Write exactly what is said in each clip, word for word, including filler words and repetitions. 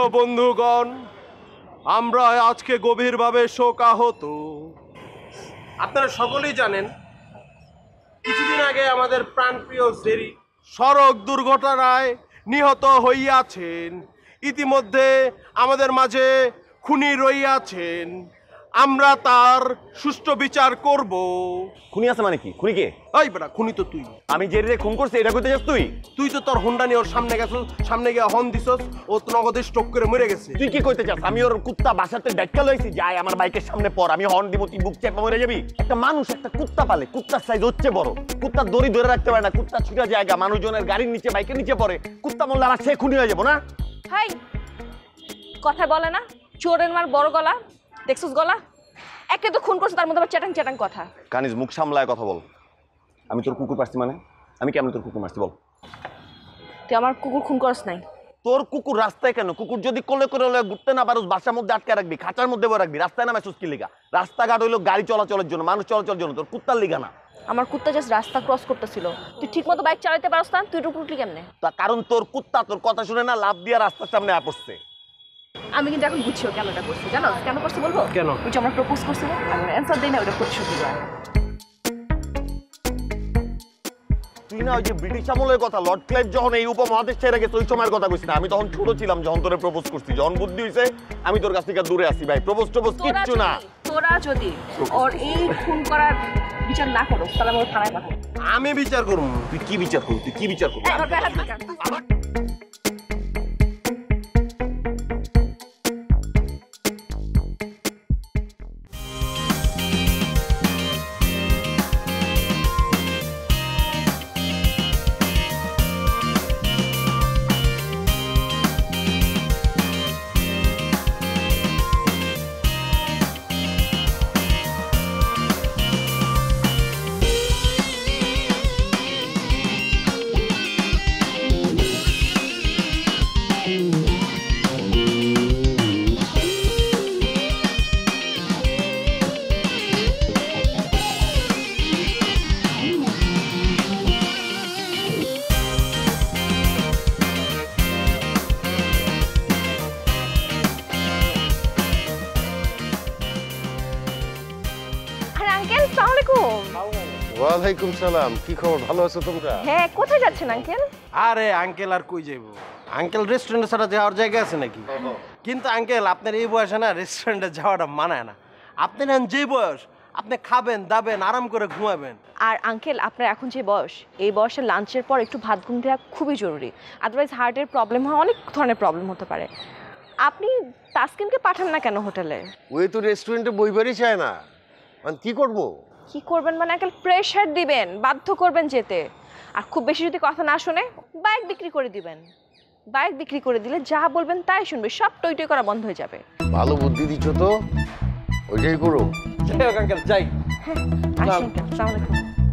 বন্ধুগণ, আমরা আজকে গভীরভাবে শোকাহত। আপনারা সকলেই জানেন কিছুদিন আগে আমাদের প্রাণপ্রিয় জেরি সড়ক দুর্ঘটনায় নিহত হইয়াছেন। ইতিমধ্যে আমাদের মাঝে খুনি রইয়াছেন, আমরা তার সুষ্ঠু বিচার করব। খুনি আছে মানে কি? খুনি কে? এই বেটা, খুনি তো তুই। আমি জেরিরে খুন করছি এটা কইতে যাস তুই? তুই তো তোর হোন্ডা নিয়ে ওর সামনে গেছিস, সামনে গিয়ে হর্ন দিছস, ও তো নগদে স্ট্রোক করে মরে গেছে। তুই কি কইতে চাস? আমি ওর কুত্তা বাসাতে ডাক্কা লইছি, যাই আমার বাইকের সামনে পর, আমি হর্ন দিব, তুই বুক চেপে মরে যাবি? একটা মানুষ একটা কুত্তা পালে, কুত্তার সাইজ হচ্ছে বড়, কুত্তার দড়ি ধরে রাখতে পারে না, কুত্তা ছুটা জায়গা মানুষজনের গাড়ির নিচে বাইকের নিচে পড়ে, কুত্তা মরলে আমার সে খুনি হয়ে যাবো না? হাই, কথা বলে না, চোরের মার বড় গলা, দেখছিস গলা? একে তো খুন করছে, তার মধ্যে আবার চ্যাটাং চ্যাটাং কথা। কানিজ মুখ সামলায় কথা বল। আমি তোর কুকুর পারছি মানে? আমি কেমন তোর কুকুর মারছি বল? তুই আমার কুকুর খুন করস নাই। তোর কুকুর রাস্তায় কেন? কুকুর যদি কোলে করে ঘুরতে না পারোস, বাসার মধ্যে আটকে রাখবি, খাঁচার মধ্যে বয়ে রাখবি, রাস্তায় নামে সুস্কি লিগা। রাস্তাঘাট হইলো গাড়ি চলাচলের জন্য, মানুষ চলাচলের জন্য, তোর কুত্তার লিগা না। আমার কুত্তা জাস্ট রাস্তা ক্রস করতেছিল, তুই ঠিক মতো বাইক চালাতে পারস না, তুই রুকুটলি কেমনে? তা কারণ তোর কুত্তা তোর কথা শুনে না লাভ দিয়ে রাস্তার সামনে আ পড়ছে। আমি কিন্তু এখন বুঝছিও কেন এটা করছি, জানো কেন করছি বলবো? কেন? ওই যে আমার প্রপোজ করছিল, আমি অ্যান্সার দেই না, ওটা প্রতিশোধ দিব। তুই না ওই যে ব্রিটিশ আমলের কথা, লর্ড ক্লাইভ যখন এই উপমহাদেশ ছেড়ে গেছে ওই সময়ের কথা কইছিস না? আমি তখন ছোট ছিলাম যখন তোরে প্রপোজ করছি, যখন বুদ্ধি হইছে আমি তোর কাছ থেকে দূরে আসি ভাই। প্রপোজ টপোজ কিচ্ছু না। তোরা যদি ওর এই খুন করার বিচার না করো তাহলে আমি ওর থানায় পাঠাবো। আমি বিচার করব। তুই কি বিচার করবি? তুই কি বিচার করবি? আমার গায়ে হাত দিবি কেন? ওয়ালাইকুম সালাম, কি খবর? ভালো আছো তোমরা? হ্যাঁ, কোথায় যাচ্ছেন আঙ্কেল? আরে আঙ্কেল আর কই যাইব? আঙ্কেল রেস্টুরেন্টে ছাড়া যাওয়ার জায়গা আছে নাকি? কিন্তু আঙ্কেল আপনার এই বয়সে না রেস্টুরেন্টে যাওয়াটা মানায় না। আপনার যে বয়স, আপনি খাবেন দাবেন আরাম করে ঘুমাবেন। আর আঙ্কেল আপনার এখন যে বয়স, এই বয়সে লাঞ্চের পর একটু ভাত ঘুম দেওয়া খুবই জরুরি, আদারওয়াইজ হার্টের প্রবলেম হয়, অনেক ধরনের প্রবলেম হতে পারে। আপনি তাসকিনকে পাঠান না কেন হোটেলে? ওই তো রেস্টুরেন্টে বইবারই চায় না, মানে কি করবো? কি করবেন মানে আঙ্কেল? প্রেশার দিবেন, বাধ্য করবেন যেতে। আর খুব বেশি যদি কথা না শুনে বাইক বিক্রি করে দিবেন। বাইক বিক্রি করে দিলে যা বলবেন তাই শুনবে, সব টই টই করা বন্ধ হয়ে যাবে। ভালো বুদ্ধি দিচ্ছ তো, ওইটাই করো। যাই হোক আঙ্কেল, যাই। হ্যাঁ, আসি আঙ্কেল, আসসালামু আলাইকুম।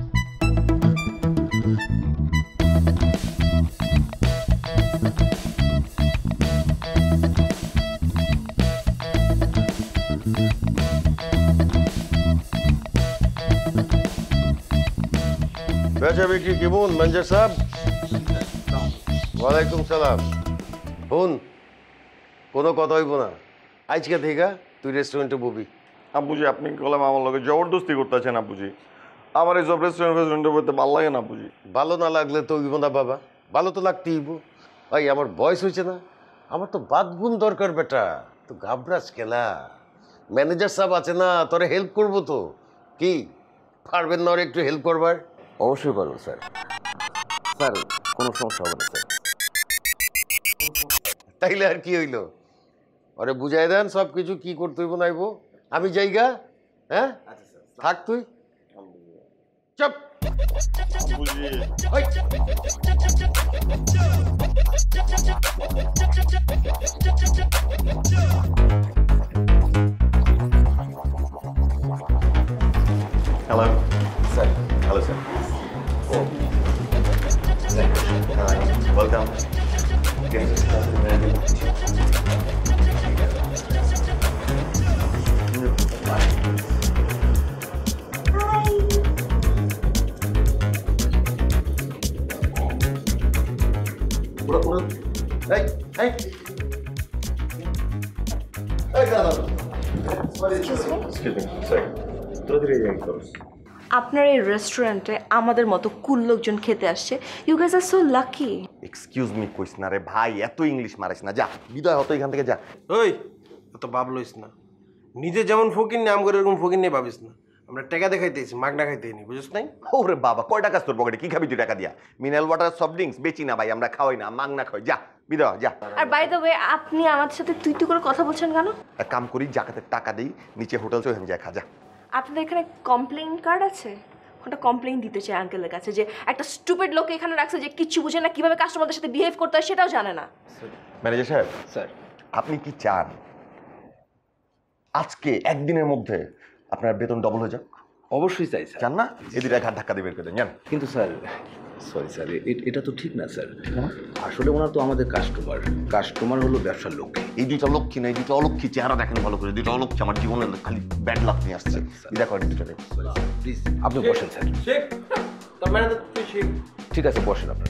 বেচা বিক্রি কেমন ম্যানেজার সাহেব? ওয়ালাইকুম সালাম। বোন, কোনো কথা হইব না, আজকে থেকে তুই রেস্টুরেন্টে ববি। আব্বুজি আপনি কলাম আমার লগে জবরদস্তি করতেছেন আব্বুজি। আমার এই সব রেস্টুরেন্ট ফেস্টুরেন্টে বলতে ভালো লাগে না আব্বুজি। ভালো না লাগলে তো হইব না বাবা, ভালো তো লাগতেই হইব। ভাই আমার বয়স হয়েছে না, আমার তো বাথরুম দরকার বেটা, তো ঘাবড়াস কেলা? ম্যানেজার সাহেব আছে না, তোরে হেল্প করবো তো। কি পারবেন না ওর একটু হেল্প করবার? অবশ্যই পারবো স্যার। স্যার কোনো সমস্যা হবে না স্যার। তাইলে আর কি হইল? ওরে বুঝাই দেন সব কিছু কি করতে হইব নাইব। আমি যাইগা, হ্যাঁ থাক তুই চপ। Hello sir. Hello sir. Welcome. Hey, hey. তোরা ধীরে যাই করস আপনার এই রেস্টুরেন্টে আমাদের মতো কুল লোকজন খেতে আসছে। You guys are so lucky. Excuse me কইস না রে ভাই, এত ইংলিশ মারিস না, যা বিদায় হতো এখান থেকে যা। ওই এত ভাব লইস না, নিজে যেমন ফকির নে আম করে এরকম ফকির নিয়ে ভাবিস না। আমরা টাকা দেখাইতেছি, মাগনা খাইতে নি, বুঝিস নাই? ওরে বাবা, কয় টাকা তোর পকেটে? কি খাবি তুই টাকা দিয়া? মিনারেল ওয়াটার, সফট ড্রিঙ্কস বেচি না ভাই, আমরা খাওয়াই না, মাগনা খাওয়াই, যা বিদায় হ, যা। আর বাই দ্য ওয়ে, আপনি আমাদের সাথে তুই তুই করে কথা বলছেন কেন? এক কাম করি, জাকাতের টাকা দিই, নিচে হোটেল চো যা, খা যা। আপনাদের এখানে কমপ্লেইন কার্ড আছে? ওটা কমপ্লেইন দিতে চাই আঙ্কেলের কাছে যে একটা স্টুপিড লোক এখানে রাখছে যে কিচ্ছু বুঝে না, কিভাবে কাস্টমারদের সাথে বিহেভ করতে হয় সেটাও জানে না। ম্যানেজার সাহেব, স্যার আপনি কি চান আজকে একদিনের মধ্যে আপনার বেতন ডবল হয়ে যাক? অবশ্যই চাই স্যার। চান না? এই দুটা ঘাট ধাক্কা দিয়ে বের করে দেন, জান। কিন্তু স্যার, সরি স্যার, এটা তো ঠিক না স্যার। আসলে ওনার তো আমাদের কাস্টমার, কাস্টমার হলো ব্যবসার লোক। এই দুইটা লক্ষ্মী না, এই দুইটা অলক্ষী, চেহারা দেখেন ভালো করে, দুইটা অলক্ষী আমার জীবনে খালি ব্যাড লাক নিয়ে আসছে। বিদা করেন দুটো। প্লিজ আপনি বসেন স্যার। শেখ তোর ম্যানেজার তুই শেখ। ঠিক আছে, বসেন আপনার।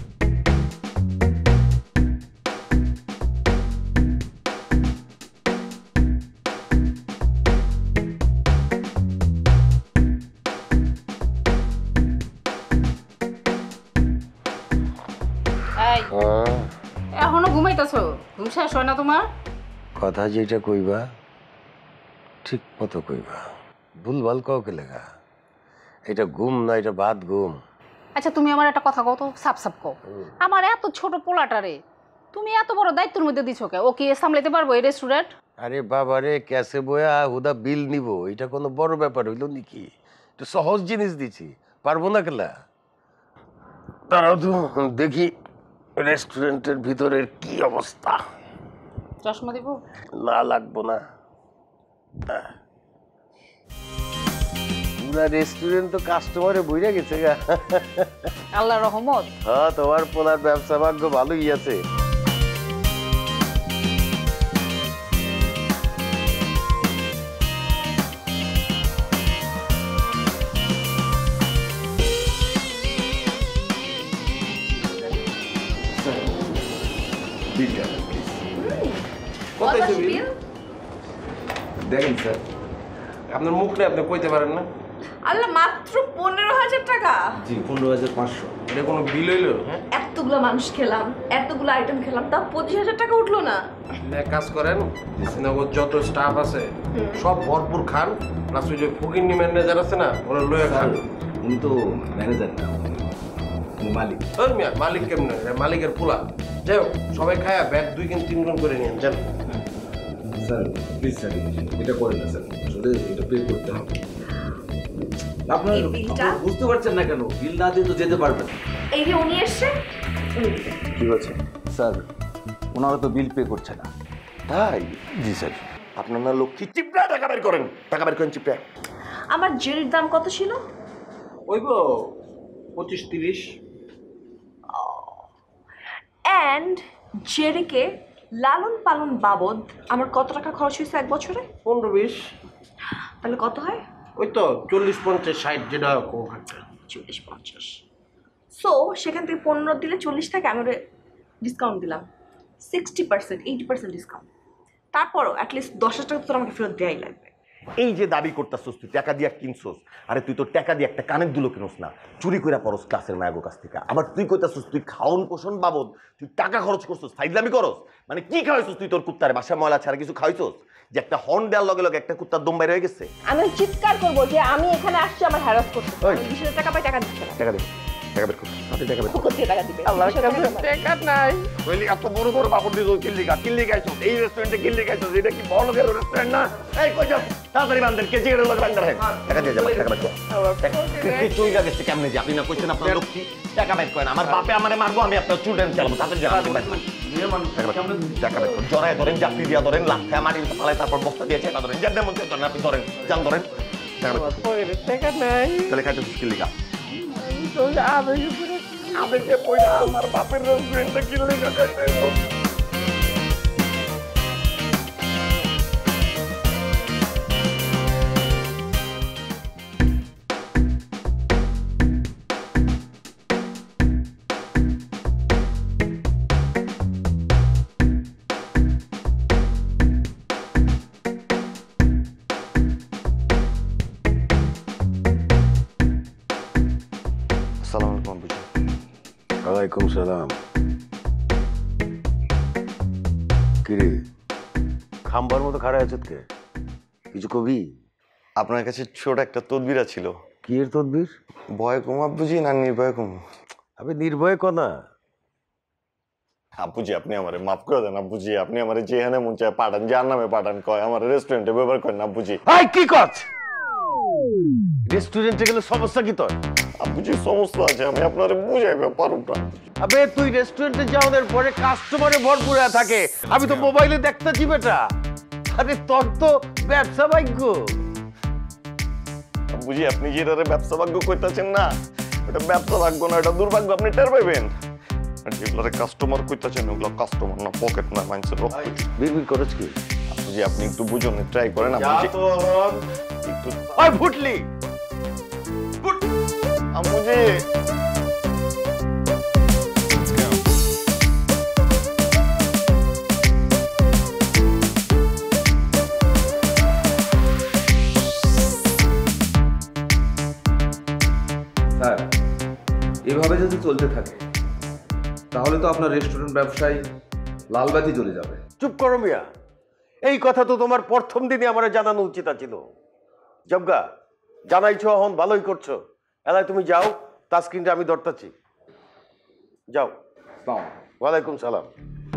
এই এখনো ঘুমাইতেছো? ঘুম শেষ হয় না তোমার? কথা যেটা কইবা ঠিক মতো কইবা, ভুলভাল কাউকে লেখা। এটা ঘুম না, এটা বাদ ঘুম। আচ্ছা তুমি আমার একটা কথা কও তো, সাপ সাপ কও। আমার এত ছোট পোলাটারে তুমি এত বড় দায়িত্বের মধ্যে দিছো কে? ও কি সামলাতে পারবো এই রেস্টুরেন্ট? আরে বাবা রে, ক্যাশে বয়া হুদা বিল নিব, এটা কোনো বড় ব্যাপার হইল নাকি? একটু সহজ জিনিস দিছি, পারবো না কেলা? তারাও তো দেখি রেস্টুরেন্টের ভিতরের কি অবস্থা। চশমা দিব? না লাগবো না। পুরা রেস্টুরেন্ট তো কাস্টমারে বইরা গেছে গা। আল্লাহ রহমত। হ্যাঁ, তোমার পোলার ব্যবসা ভাগ্য ভালোই আছে। কত হইছে বিল? দেখেন স্যার, আপনার মুখ নেই, আপনি কইতে পারেন না। আল্লাহ, মাত্র পনেরো হাজার টাকা? জি পনেরো হাজার পাঁচশো। এটা কোনো বিল হইলো? হ্যাঁ, এতগুলো মানুষ খেলাম, এতগুলো আইটেম খেলাম, তা পঁচিশ হাজার টাকা উঠলো না? আপনি এক কাজ করেন, শ্রীনগর যত স্টাফ আছে সব ভরপুর খান, প্লাস ওই যে ফকিন্নি ম্যানেজার আছে না, ওরা লয়ে খান। উনি তো ম্যানেজার না, উনি মালিক। ওই মিয়া, মালিক কেমন? মালিকের পোলা। যাই হোক, সবাই খায়া ব্যাগ দুই গুণ তিন গুণ করে নিন, জান। স্যার প্লিজ স্যার, এটা করেন না স্যার, আসলে এটা পে করতে হবে। আপনার এই বিলটা? আপনি বুঝতে পারছেন না কেন? বিল না দিয়ে তো যেতে পারবেন। এই যে উনি এসছে, কি বলছে স্যার? ওনারা তো বিল পে করছে না। তাই? জি স্যার। আপনার না লক্ষ্মী, চিপড়া টাকা বের করেন, টাকা বের করেন চিপড়া। আমার জেরির দাম কত ছিল? ওইব পঁচিশ তিরিশ। অ্যান্ড জেরিকে লালন পালন বাবদ আমার কত টাকা খরচ হয়েছে এক বছরে? পনেরো বিশ। তাহলে কত হয়? ওই তো চল্লিশ পঞ্চাশ ষাট, যেটা কম একটা। চল্লিশ পঞ্চাশ। সো সেখান থেকে পনেরো দিলে চল্লিশ থাকে, আমি ডিসকাউন্ট দিলাম sixty percent, eighty percent discount. তারপরও অ্যাটলিস্ট দশ হাজার টাকা তো আমাকে ফেরত দেওয়াই লাগবে। এই যে দাবি করতেছস তুই টাকা দিয়া কিনছস, আরে তুই তো টাকা দিয়ে একটা কানের দুলো কিনস না, চুরি করে পরস ক্লাসের মায়াগো কাছ থেকে। আবার তুই কইতাছস তুই খাওন পোষণ বাবদ তুই টাকা খরচ করছস, ফাইজলামি করস। মানে কি খাওয়াইছস তুই তোর কুত্তারে? বাসা ময়লা ছাড়া কিছু খাওয়াইছস? যে একটা হর্ন দেওয়ার লগে লগে একটা কুত্তার দম বাইরে হয়ে গেছে। আমি চিৎকার করবো যে আমি এখানে আসছি আমার হ্যারাস করতে। ওই। আমি বিশ হাজার টাকা পাই, টাকা দিচ্ছে না। টাকা দে, টাকা বের কর, হাতে টাকা বের কর। কোথায় টাকা দিবে? আল্লাহর বিশ হাজার টাকা আমার। টাকা নাই। কইলি এত বড় বড় বাবর দিছো কিল্লি গা, কিল্লি গাইছস এই রেস্টুরেন্টে, কিল্লি গাইছস। এটা কি বড় গেল রেস্টুরেন্ট না? এই কই যাও, তাড়াতাড়ি বান্দেন, কে জিগের লগে বান্দার হয়। টাকা দিয়ে যাও, টাকা বের কর। কি তুই গা গেছে কেমনে যে? আপনি না কইছেন আপনার লক্ষ্মী, টাকা বের করেন। আমার বাপে আমারে মারবো, আমি আপনার স্টুডেন্ট চালাবো, তাড়াতাড়ি যাও, টাকা বের কর। টাকা বের কর, জড়ায় ধরেন, জাপটি দিয়া ধরেন, লাফায় মাটিতে ফালায়, তারপর বস্তা দিয়ে চেপা ধরেন, যাদের মধ্যে ধরেন, আপনি ধরেন, যান ধরেন, টাকা বের কর। টাকা নাই। তাহলে খাইতেছিস কিল্লি গা? আবেগে পুরো আবেগে পয়সা আমার বাপের রেস্টুরেন্টে কিল্লি গা খাইতে। ওয়ালাইকুম সালাম। কিরে খাম্বার মতো খাড়া আছো কে? কিছু কবি? আপনার কাছে ছোট একটা তদবির ছিল। কি এর তদবির? ভয় কম আব্বুজি না নির্ভয় কম? আবে নির্ভয় কনা। আব্বুজি আপনি আমারে মাফ করে দেন আব্বুজি, আপনি আমারে যেখানে মন চায় পাঠান, যার নামে পাঠান, কয় আমার রেস্টুরেন্টে ব্যবহার করেন আব্বুজি। এই কি কাজ? রেস্টুরেন্টে গেলে সমস্যা কি তোর? আব্বুজি সমস্যা আছে, আমি আপনারে বুঝাইবে পারব না। আবে তুই রেস্টুরেন্টে যাওয়ার পরে কাস্টমারে ভরপুর হয়ে থাকে, আমি তো মোবাইলে দেখতেছি বেটা। আরে তোর তো ব্যবসা ভাগ্য। আব্বুজি আপনি যে এটারে ব্যবসা ভাগ্য কইতাছেন না, এটা ব্যবসা ভাগ্য না, এটা দুর্ভাগ্য, আপনি টের পাইবেন। আর যেগুলোরে কাস্টমার কইতাছেন ওগুলো কাস্টমার না, পকেট না, মানুষের রক্ত। বিড়বিড় করছ কি? আব্বুজি আপনি একটু বুঝুন, ট্রাই করেন আব্বুজি। একটু ওই ফুটলি আম্মুজি স্যার এভাবে যদি চলতে থাকে তাহলে তো আপনার রেস্টুরেন্ট ব্যবসায় লালবাতি জ্বলে যাবে। চুপ করো মিয়া, এই কথা তো তোমার প্রথম দিনই আমার জানানো উচিত ছিল। জবগা জানাইছো, এখন ভালোই করছো। এলাই তুমি যাও, তাস্কিনটা আমি ধরতেছি। যাও। ওয়ালাইকুম সালাম।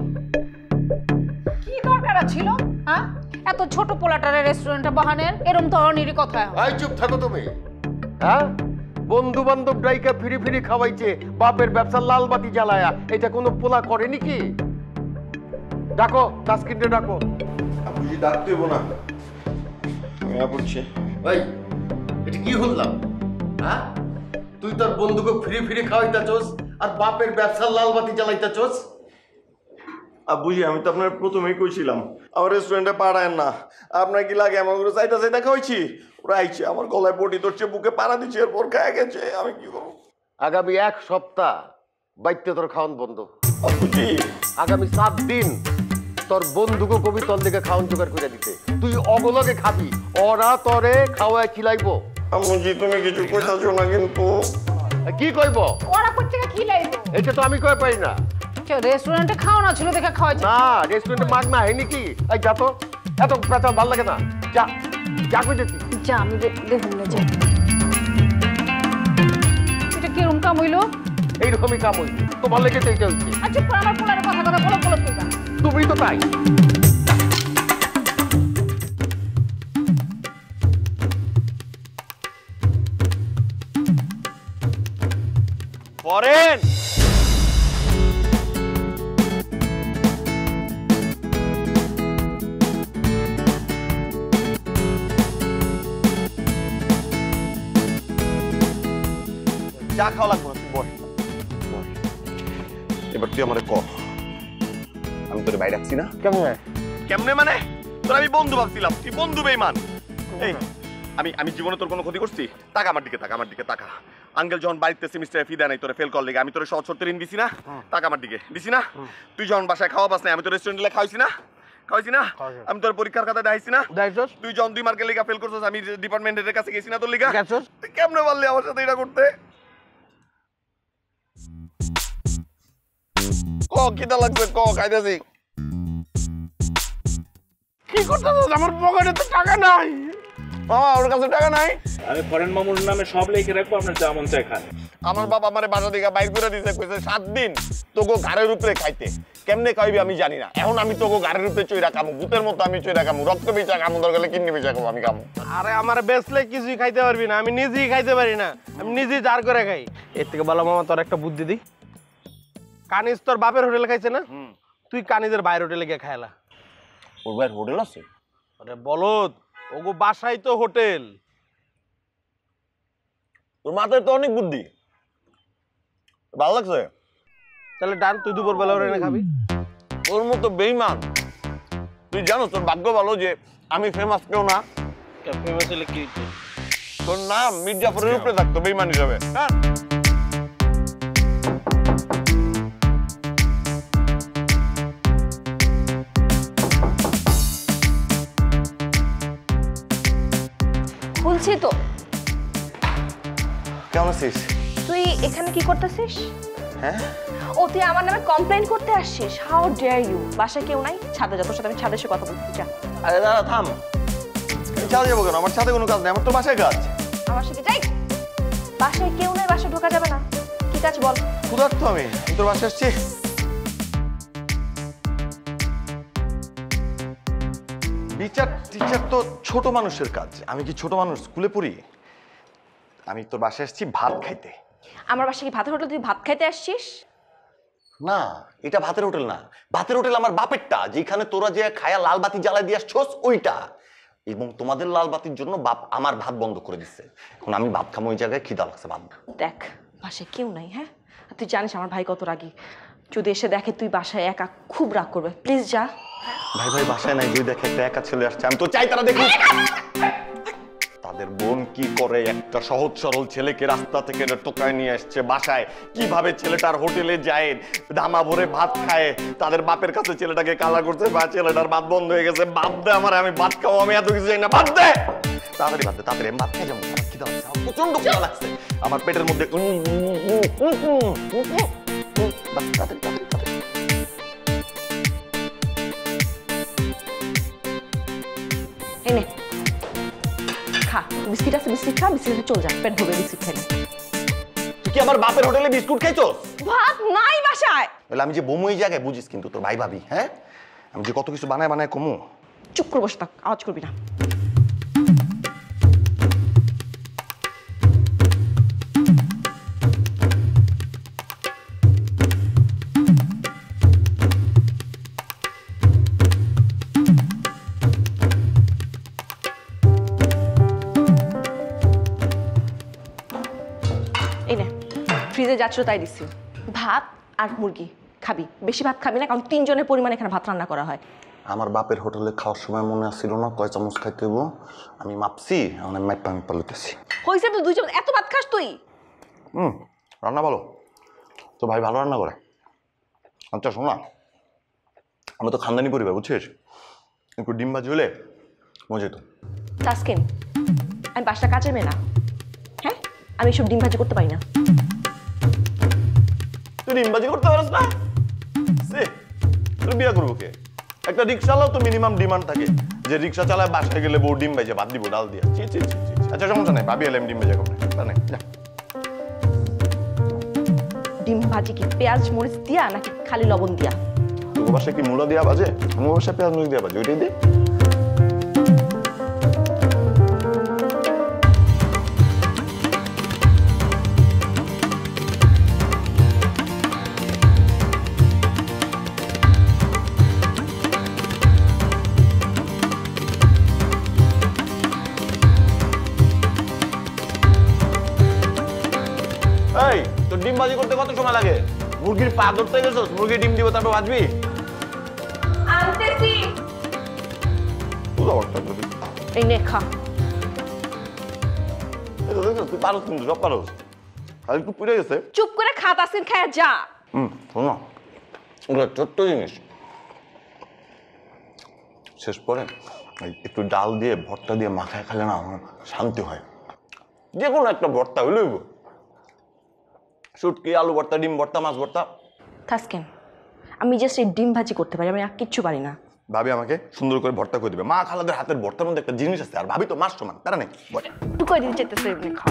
কি দরকার ছিল হ্যাঁ এত ছোট পোলাটারে রেস্টুরেন্টে বহানের? এরম তো অনিরই কথা। আই চুপ থাকো তুমি। হ্যাঁ বন্ধু বান্ধব ডাইকা ফিরি ফিরি খাওয়াইছে, বাপের ব্যবসা লাল বাতি জ্বালায়া, এটা কোনো পোলা করেনি কি? ডাকো তাস্কিনটা ডাকো। আব্বুজি ডাকতে হইব না, আমি পড়ছি। ভাই এটা কি হলাম? হ্যাঁ তুই তোর বন্ধুকে ফিরি ফিরি খাওয়াইতাছস আর বাপের ব্যবসার লাল বাতি জ্বালাইতাছস। আব্বুজি আমি তো আপনার প্রথমেই কইছিলাম আমার রেস্টুরেন্টে পাড়ায় না। আপনার কি লাগে আমার করে চাইটা চাইটা খাওয়াইছি? ওরা আইছে আমার গলায় বটি ধরছে, বুকে পাড়া দিচ্ছে, এরপর খায় গেছে। আমি কি করবো? আগামী এক সপ্তাহ বাইতে তোর খাওয়ান বন্ধ। আব্বুজি আগামী সাত দিন তোর বন্ধুকে কবি তোর দিকে খাওয়ান জোগাড় করে দিতে, তুই অগলকে খাবি, ওরা তোরে খাওয়ায় খিলাইবো। আম্মুজি তুমি কিছু কইতাছো না কিন্তু। কি কইব? ওরা কোথা থেকে খিলাইবো? এটা তো আমি কই পাই না। রেস্টুরেন্টে খাওয়ানো ছিল দেখে খাওয়াইছে। না রেস্টুরেন্টে মাগ না হয়নি কি? এই যা তো, এত পেঁচা ভালো লাগে না। যা যা কই দিছি। যা আমি দেখুন না যাই। এটা কিরম কাম হইলো? এইরকমই কাম হইছে, তোমার লেগেছে এইটা হচ্ছে। আচ্ছা পর আমার পোলার কথা কথা বলো বলো তুই। তুমি তো তাই। ফরেন চা খাওয়া লাগবে না, তুই বল। এবার তুই আমারে ক, আমি তোর বাইরে রাখছি না? কেমন? কেমনে মানে? তোর আমি বন্ধু ভাবছিলাম, তুই বন্ধু বেঈমান। এই আমি আমি জীবনে তোর কোনো ক্ষতি করছি? টাকা আমার দিকে, টাকা আমার দিকে টাকা। আঙ্কেল যখন বাড়িতে সেমিস্টারে ফি দেয় নাই তোরে ফেল কর লেগে, আমি তোরে সহজ শর্তে ঋণ দিছি না? টাকা আমার দিকে দিছি না? তুই যখন বাসায় খাওয়া পাস নাই, আমি তোর রেস্টুরেন্টে খাওয়াইছি না? খাওয়াইছি না? আমি তোর পরীক্ষার খাতা দেখাইছি না? তুই যখন দুই মার্কের লিগা ফেল করছিস, আমি ডিপার্টমেন্টের কাছে গেছি না তোর লিগা? তুই কেমনে পারলি আমার সাথে এটা করতে? ক কিটা লাগবে ক, খাইতেছি। কি করতেছ? আমার পকেটে তো টাকা নাই। মামা ওর কাছে টাকা নাই? আমি ফরেন মামুর নামে সব লিখে রাখবো, আপনার যা মন চায় খান। আমার বাবা আমারে বাসা থেকে বাইর করে দিতে কইছে সাত দিন তোগো ঘাড়ের উপরে খাইতে। কেমনে খাইবি আমি জানি না। এখন আমি তোগো ঘাড়ের উপরে চইরা খামু, ভূতের মতো আমি চইরা খামু, রক্ত বেচা খামু, দরকার হলে কিডনি বেচা খাবো, আমি খামু। আরে আমার বেচলে কিছুই খাইতে পারবি না, আমি নিজেই খাইতে পারি না, আমি নিজেই জার করে খাই। এর থেকে ভালো মামা তোর একটা বুদ্ধি দিই। কানিজ তোর বাপের হোটেলে খাইছে না, তুই কানিজের বাইরের হোটেলে গিয়ে খাইলা। ওর বাইরে হোটেল আছে? আরে বলদ, ওগো বাসাই তো হোটেল। তোর মাথায় তো অনেক বুদ্ধি, ভালো লাগছে। তাহলে ডান, তুই দুপুর বেলা ওরা এনে খাবি। তোর মতো বেইমান, তুই জানো তোর ভাগ্য ভালো যে আমি ফেমাস কেউ না। ফেমাস হলে কি? তোর নাম মির্জাফরের উপরে থাকতো বেইমান হিসাবে। হ্যাঁ খুলছি তো। কেমন আছিস? তুই এখানে কি করতেছিস? হ্যাঁ ও তুই আমার নামে কমপ্লেইন করতে আসছিস? How dare you! বাসায় কেউ নাই? ছাদে যা, তোর সাথে আমি ছাদে এসে কথা বলতে চাই। আরে দাদা থাম, ছাদে যাবো কেন? আমার ছাদে কোনো কাজ নেই, আমার তো বাসায় কাজ। আমার সাথে যাই। বাসায় কেউ নাই, বাসায় ঢোকা যাবে না। কি কাজ বল? ক্ষুধার্ত আমি, আমি তোর বাসায় আসছি। বিচার টিচার তো ছোট মানুষের কাজ। আমি কি ছোট মানুষ? স্কুলে পড়ি। আমি তোর বাসায় আসছি ভাত খাইতে। আমার বাসায় কি ভাতের হোটেল? তুই ভাত খাইতে আসছিস? না, এটা ভাতের হোটেল না। ভাতের হোটেল আমার বাপেরটা, যেখানে তোরা যে খায়া লাল বাতি জ্বালা দিয়ে আসছস ওইটা। এবং তোমাদের লাল বাতির জন্য বাপ আমার ভাত বন্ধ করে দিচ্ছে। এখন আমি ভাত খাবো, ওই জায়গায় খিদা লাগছে ভাত। দেখ, বাসায় কেউ নাই। হ্যাঁ, তুই জানিস আমার ভাই কত রাগী। যদি এসে দেখে তুই বাসায় একা, খুব রাগ করবে। প্লিজ যা। ভাই ভাই বাসায় নাই, যদি দেখে একটা একা ছেলে আসছে, আমি তো চাই তারা দেখুক তাদের বোন কি করে। একটা সহজ সরল ছেলেকে রাস্তা থেকে টোকায় নিয়ে আসছে বাসায়, কিভাবে ছেলেটার হোটেলে যায়, ধামা ভরে ভাত খায়, তাদের বাপের কাছে ছেলেটাকে কালা করছে, বা ছেলেটার ভাত বন্ধ হয়ে গেছে। বাপ দে আমার, আমি ভাত খাবো, আমি এত কিছু চাই না, ভাত দে তাড়াতাড়ি, ভাত দে তাড়াতাড়ি। ভাত খাই যেমন আমার খিদা লাগছে, আমার প্রচন্ড খিদা লাগছে, আমার পেটের মধ্যে তাড়াতাড়ি তাড়াতাড়ি তাড়াতাড়ি। এনে খা, বিস্কিট আছে, বিস্কিট খা, বিস্কিট চল যা, পেট ভরবে বিস্কিট খেলে। তুই কি আমার বাপের হোটেলে বিস্কুট খাইছস? ভাত নাই বাসায়। বলে আমি যে বমু এই জায়গায় বুঝিস কিন্তু তোর ভাই ভাবি। হ্যাঁ, আমি যে কত কিছু বানায় বানায় কমু। চুপ করে বসে থাক, আওয়াজ করবি না। ফ্রিজে যাচ্ছিল তাই দিচ্ছি। ভাত আর মুরগি খাবি, বেশি ভাত খাবি না, কারণ তিনজনের পরিমাণে এখানে ভাত রান্না করা হয়। আমার বাপের হোটেলে খাওয়ার সময় মনে আসছিল না কয় চামচ খাইতে হইব, আমি মাপছি, আমি মাইপা আমি পালতেছি। হয়েছে তো দুই চামচ, এত ভাত খাস তুই? হুম, রান্না ভালো, তো ভাই ভালো রান্না করে। আচ্ছা শোনা, আমরা তো খানদানি পরিবার বুঝছিস, একটু ডিম ভাজি হলে মজা তো। তাসকিন, আমি বাসটা কাজের মেয়ে না। হ্যাঁ, আমি এসব ডিম ভাজি করতে পারি না। তুই ডিমবাজি করতে পারিস না? সে তুই বিয়ে করবো কে? একটা রিক্সাওয়ালাও তো মিনিমাম ডিমান্ড থাকে যে রিক্সা চালায় বাসায় গেলে বউ ডিম ভেজে ভাত দিব ডাল দিয়া। চি চি চি চি। আচ্ছা সমস্যা নাই, ভাবি এলে আমি ডিম ভেজে করবো না। যা। ডিম ভাজি কি পেঁয়াজ মরিচ দিয়া নাকি খালি লবণ দিয়া? তোর বাসায় কি মূলা দিয়া বাজে? আমার বাসায় পেঁয়াজ মরিচ দিয়া বাজে, ওইটাই দে। এই তোর ডিম ভাজি করতে কত সময় লাগে? মুরগির পা ধরতে গেছস, মুরগির ডিম দিব তারপর ভাজবি? আনতেছি। এই নে খা। তুই পারস কিন্তু, সব পারস, খালি একটু পুড়ে গেছে। চুপ করে খা তাসকিন, খায়া যা। হুম শোন না, ওগুলো ছোট্ট জিনিস, শেষ পরে একটু ডাল দিয়ে ভর্তা দিয়ে মাখায় খেলে না আমার শান্তি হয়। যে কোনো একটা ভর্তা হইলই, শুটকি, আলু ভর্তা, ডিম ভর্তা, মাছ ভর্তা। তাসকিন, আমি জাস্ট এই ডিম ভাজি করতে পারি, আমি আর কিচ্ছু পারি না। ভাবি আমাকে সুন্দর করে ভর্তা করে দিবে। মা খালাদের হাতের ভর্তার মধ্যে একটা জিনিস আছে, আর ভাবি তো মাছ সমান, তারা নেই। তুই কই দিন চাইতেছে এমনি খা।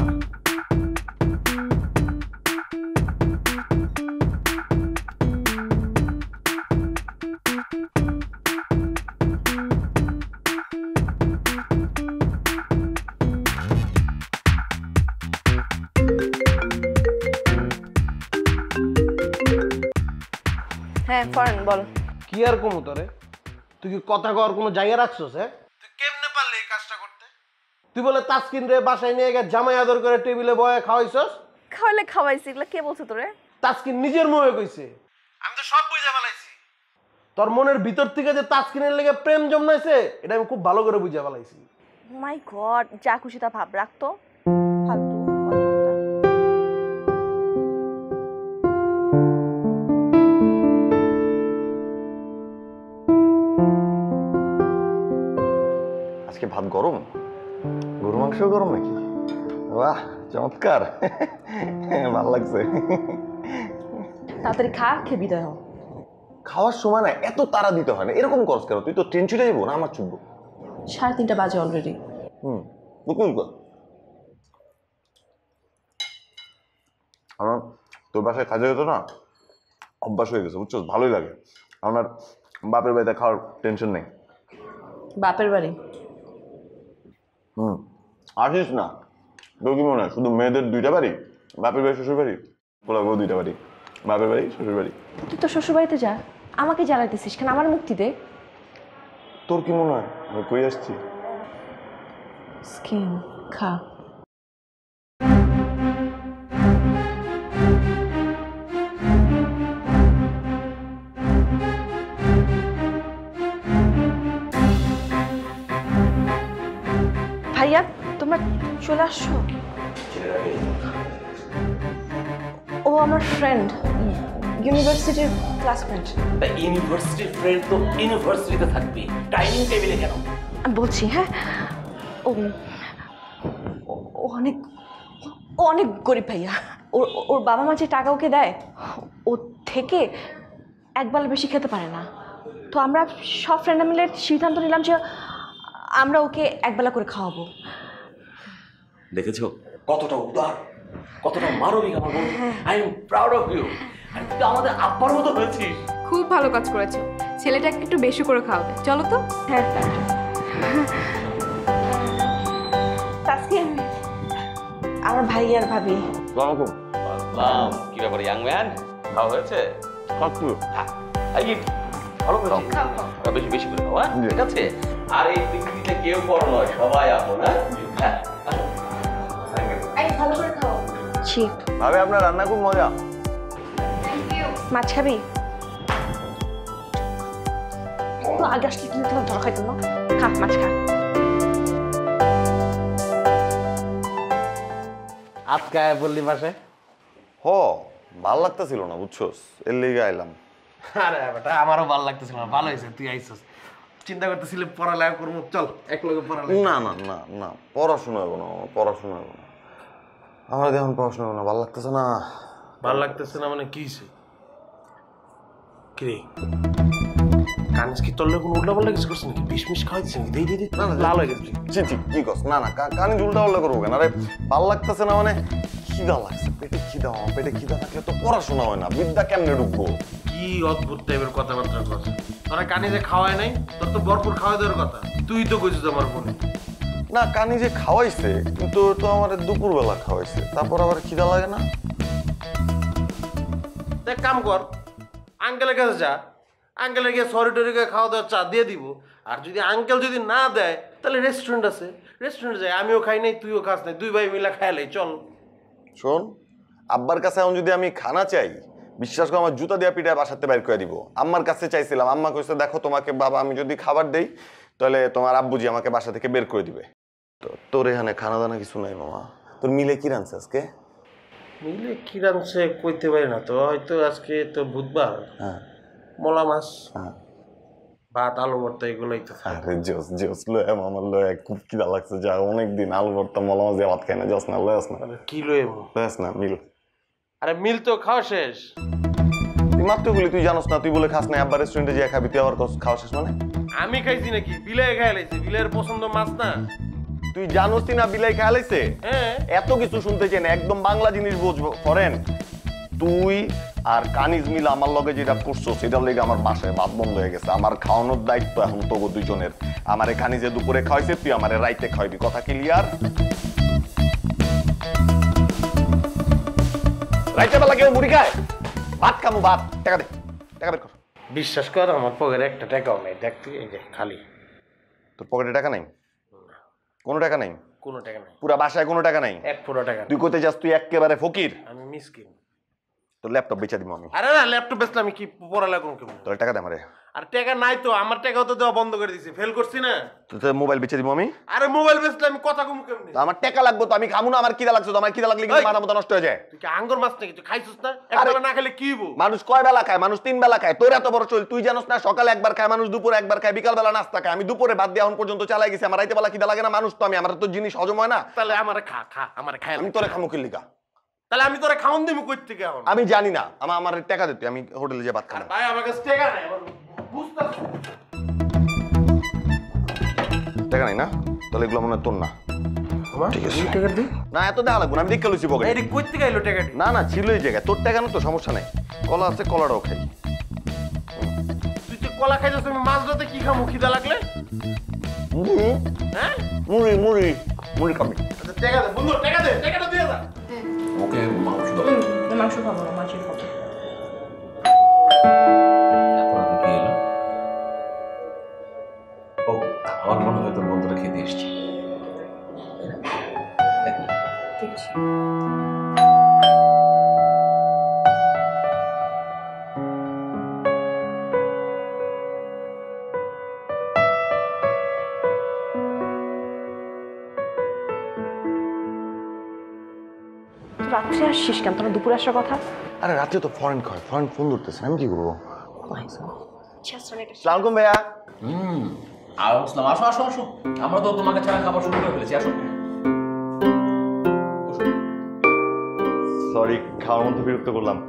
হ্যাঁ ফরেন বল। কি আর কমু তোরে? তুই কি কথা কর কোনো জায়গা রাখছস? হ্যাঁ, তুই কেমনে পারলি এই কাজটা করতে? তুই বলে তাসকিন রে বাসায় নিয়ে গিয়ে জামাই আদর করে টেবিলে বয়ে খাওয়াইছস? খাওয়ালে খাওয়াইছি, এগুলো কে বলছে তোরে? তাসকিন নিজের মুখে কইছে। আমি তো সব বুঝে ফেলাইছি। তোর মনের ভিতর থেকে যে তাসকিনের লেগে প্রেম জন্মাইছে, এটা আমি খুব ভালো করে বুঝে ফেলাইছি। মাই গড, যা খুশি তা ভাব রাখতো, ফালতু। আজকে ভাত গরম, গরু মাংস গরম নাকি? বাহ চমৎকার, ভালো লাগছে। তাড়াতাড়ি খা খেয়ে বিদায় হও। খাওয়ার সময় না এত তাড়া দিতে হয় না, এরকম করস কেন? তুই তো ট্রেন ছুটে যাবো না আমার ছুটবো? সাড়ে তিনটা বাজে অলরেডি। হুম বুকুন কর। আমার তোর বাসায় কাজে যেত না, অভ্যাস হয়ে গেছে বুঝছো, ভালোই লাগে। আমার বাপের বাড়িতে খাওয়ার টেনশন নেই। বাপের বাড়ি? হুম আসিস না, তোর কি মনে হয় শুধু মেয়েদের দুইটা বাড়ি? বাপের বাড়ি শ্বশুর বাড়ি, পোলাগো দুইটা বাড়ি, বাপের বাড়ি শ্বশুর বাড়ি। তুই তো শ্বশুর বাড়িতে যা, আমাকে জ্বালাইতেছিস কেন? আমার মুক্তি দে। তোর কি মনে হয় আমি কই আসছি? স্কিন খা। ভাইয়া তোমরা চলে আসছো? ও আমার ফ্রেন্ড, ইউনিভার্সিটির ক্লাসমেট। ইউনিভার্সিটির ফ্রেন্ড তো ইউনিভার্সিটিতে থাকবি, ডাইনিং টেবিলে কেন? আমি বলছি হ্যাঁ, ও ও অনেক ও অনেক গরিব ভাইয়া। ওর ওর বাবা মা যে টাকা ওকে দেয় ও থেকে একবেলা বেশি খেতে পারে না। তো আমরা সব ফ্রেন্ডরা মিলে সিদ্ধান্ত নিলাম যে আমরা ওকে একবেলা করে খাওয়াবো। দেখেছো কতটা উদার, কতটা মানবিক আমার বন্ধু। I am proud of you. আর তুই আমাদের আব্বার মতো হয়েছিস। খুব ভালো কাজ করেছো, ছেলেটাকে একটু বেশি করে খাওয়াবে। চলো তো। হ্যাঁ তাসকিন, আমার ভাই আর ভাবি। আসসালাম। কি ব্যাপার ইয়াং ম্যান, খাওয়া হয়েছে? কাকু হ্যাঁ আই ইট। ভালো করে খাও, খাও বেশি বেশি করে খাও। হ্যাঁ ঠিক আছে। আর এই পৃথিবীতে কেউ বড় নয়, সবাই আপন। হ্যাঁ এই ভালো করে খাও। ছি ভাবে আপনার রান্না খুব মজা। মাছ খাবি? তো আগে আসলে তুমি তোমার ধরা খাইতো না। খা মাছ খা। আজকে বললি বাসায়? হ ভাল লাগতেছিল না বুঝছোস, এর লেগে আইলাম। আরে বেটা আমারও ভালো লাগতেছিল না, ভালো হয়েছে তুই আইসস। চিন্তা করতেছিলি পড়ালেখা করবো, চল এক লগে পড়ালেখা। না না না না পড়াশোনা হবো না, আমার পড়াশোনা হবো না। আমার এখন পড়াশোনা হবো না, ভালো লাগতেছে না। ভালো লাগতেছে না মানে কি হয়েছে? কিরে কানিস কি তোর কোনো উল্টা পাল্টা কিছু করছে নাকি? বিষ মিশ খাওয়াইছিস নাকি? দেই দেই না লাল হয়ে গেছে। ছি ছি কি কস? না না কানি উল্টা পাল্টা করবো কেন? আরে ভালো লাগতেছে না মানে খিদা লাগছে, পেটে খিদা, আমার পেটে খিদা থাকলে তো পড়াশোনা হয় না, বিদ্যা কেমনে ঢুকবো? কি অদ্ভুত টাইপের কথাবার্তা কথা। তোরা কানি যে খাওয়ায় নাই, তোর তো ভরপুর খাওয়াই দেওয়ার কথা। তুই তো কইছিস আমার বোনে। না কানি যে খাওয়াইছে, কিন্তু তো আমার দুপুরবেলা খাওয়াইছে, তারপর আবার খিদা লাগে না। দেখ কাম কর, আঙ্কেলের কাছে যা, আঙ্কেলের গিয়ে সরি টরি গিয়ে খাওয়া দাওয়ার চা দিয়ে দিব। আর যদি আঙ্কেল যদি না দেয় তাহলে রেস্টুরেন্ট আছে, রেস্টুরেন্টে যাই। আমিও খাই নাই, তুইও খাস নাই, দুই ভাই মিলে খাইলাই চল। শোন, আব্বার কাছে এখন যদি আমি খানা চাই, বিশ্বাস করে আমার জুতা দেওয়া পিঠায় বাসাতে বাইর করে দিব। আম্মার কাছে চাইছিলাম, আম্মা কইছে দেখো তোমাকে বাবা আমি যদি খাবার দেই তাহলে তোমার আব্বুজি আমাকে বাসা থেকে বের করে দিবে। তো তোর এখানে খানা দানা কিছু নাই মামা? তোর মিলে কি রানছে আজকে? মিলে কি রানছে কইতে পারি না তো, হয়তো আজকে তো বুধবার। হ্যাঁ মলা মাছ, হ্যাঁ ভাত, আলু ভর্তা এগুলোই তো থাকে। আরে জোস জোস লয় মামার লয়, খুব খিদা লাগছে, যা অনেকদিন আলু ভর্তা মলা মাছ দিয়ে ভাত খাই না। জস না লয়াস না কি লয়ে লয়াস না মিল। আরে মিল তো খাওয়া শেষ। তুই মাত্র বলি তুই জানোস না, তুই বলে খাস না আব্বার রেস্টুরেন্টে যে খাবি, তুই আবার খাওয়া শেষ মানে? আমি খাইছি নাকি? বিলাই খাই লাইছি, বিলের পছন্দ মাছ না। তুই জানোস না বিলাই খাওয়া লাইছে? হ্যাঁ এত কিছু শুনতে চাই না, একদম বাংলা জিনিস বুঝবো ফরেন। তুই আর কানিজ মিল আমার লগে যেটা করছো সেটার লেগে আমার বাসায় ভাত বন্ধ হয়ে গেছে। আমার খাওয়ানোর দায়িত্ব এখন তোগো দুজনের। আমারে কানিজে দুপুরে খাওয়াইছে, তুই আমারে রাইতে খাওয়াইবি, কথা ক্লিয়ার? রাইতে বেলা কেউ মুড়ি খায়? ভাত খামু ভাত, টাকা দে, টাকা বের কর। বিশ্বাস কর আমার পকেটে একটা টাকাও নেই, দেখ তুই এই যে খালি। তোর পকেটে টাকা নাই? কোনো টাকা নাই? কোনো টাকা নেই, পুরা বাসায় কোনো টাকা নাই? এক পুরো টাকা তুই কোথায় যাস? তুই একেবারে ফকির। আমি মিসকিন। তোর ল্যাপটপ বেচা দিব আমি। আরে না ল্যাপটপ বেচলে আমি কি পড়ালেখা করব কেমন? তোর টাকা দে আমারে। আর টাকা নাই তো, আমার টাকাও তো দেওয়া বন্ধ করে দিছি, ফেল করছি না। তোর মোবাইল বেচে দিব আমি। আরে মোবাইল বেচলে আমি কথা কম কেমনে? তো আমার টাকা লাগবে তো, আমি খামু না। আমার খিদা লাগছে তো, আমার খিদা লাগলে কিন্তু মাথা মতো নষ্ট হয়ে যায়। তুই কি আঙ্গুর মাছ নাকি? তুই খাইছিস না? একবার না খেলে কি হইব? মানুষ কয় বেলা খায়? মানুষ তিন বেলা খায়। তোর এত বড় চল, তুই জানোস না সকালে একবার খায় মানুষ, দুপুরে একবার খায়, বিকাল বেলা নাস্তা খায়। আমি দুপুরে বাদ দিয়ে এখন পর্যন্ত চালাই গেছি, আমার রাইতে বেলা খিদা লাগে না? মানুষ তো আমি, আমার তো জিনিস হজম হয় না। তাহলে আমারে খা খা, আমারে খাই। আমি তোরে খামু কি লিগা? তাহলে আমি তোরা খাওন দিব কই থেকে এখন? আমি জানি না, আমার আমার টাকা দে তুই, আমি হোটেলে যে ভাত খাবো। ভাই আমার কাছে টাকা নাই, আমার বুঝতাছ টাকা নাই না? তাহলে এগুলো মনে হয় তোর না। ঠিক আছে, টাকা দি না এত দেখা লাগবে না, আমি দেখে লইছি পকেটে। এই কই থেকে আইলো টাকাটি? না না ছিল এই জায়গায়, তোর টাকা না তো সমস্যা নাই, কলা আছে কলাটাও খাই। তুই তো কলা খাইছস, আমি মাছ ধরতে কি খামু খিদা লাগলে? মুড়ি, হ্যাঁ মুড়ি মুড়ি মুড়ি খাবি। আচ্ছা টাকা দে বন্ধু, টাকা দে, টাকাটা দিয়ে যা। ওকে মাংস দাও। মাংস খাবো না, মাছের খাবো। এখন আপনি কি এলো? ও আমার মনে হয় তোর বন্ধুরা খেতে এসছে। ঠিক আছে। রাত্রে আসছিস কেন? তোর দুপুরে আসার কথা। আরে রাতে তো ফরেন খায়, ফরেন ফোন ধরতেছে, আমি কি করবো? সালামালাইকুম ভাইয়া। হুম আসলাম, আসো আসো আসো, আমরা তো তোমাকে ছাড়া খাবার শুরু করে ফেলেছি, আসো। সরি, খাওয়ার মধ্যে বিরক্ত করলাম।